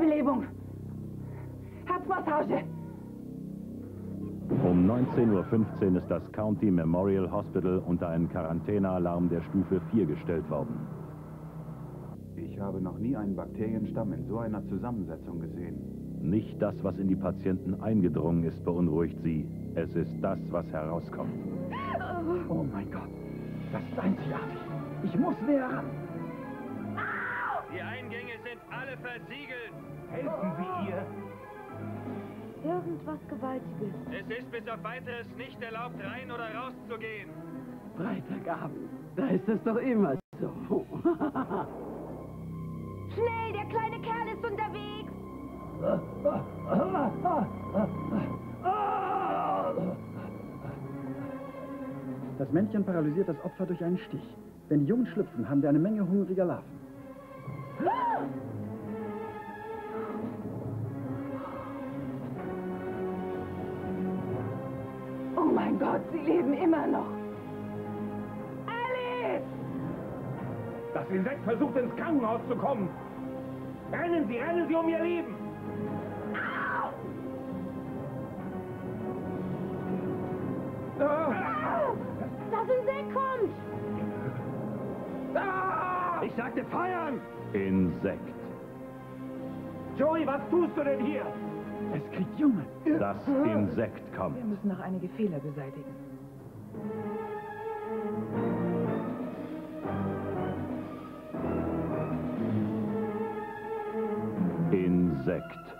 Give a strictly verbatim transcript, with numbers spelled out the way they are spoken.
Wiederbelebung. Herzmassage. Um neunzehn Uhr fünfzehn ist das County Memorial Hospital unter einen Quarantänealarm der Stufe vier gestellt worden. Ich habe noch nie einen Bakterienstamm in so einer Zusammensetzung gesehen. Nicht das, was in die Patienten eingedrungen ist, beunruhigt sie. Es ist das, was herauskommt. Oh mein Gott, das ist einzigartig. Ich muss näher ran. Die Eingänge sind alle versiegelt. Helfen Sie ihr. Irgendwas Gewaltiges. Es ist bis auf Weiteres nicht erlaubt, rein oder rauszugehen. Freitagabend, da ist es doch immer so. Schnell, der kleine Kerl ist unterwegs. Das Männchen paralysiert das Opfer durch einen Stich. Wenn die Jungen schlüpfen, haben wir eine Menge hungriger Larven. Oh mein Gott, sie leben immer noch. Alice! Das Insekt versucht, ins Krankenhaus zu kommen. Rennen Sie, rennen Sie um Ihr Leben! Au! Ah! Das Insekt kommt! Ah! Ich sagte feiern! Insekt. Joey, was tust du denn hier? Es kriegt Junge. Das Insekt kommt. Wir müssen noch einige Fehler beseitigen. Insekt.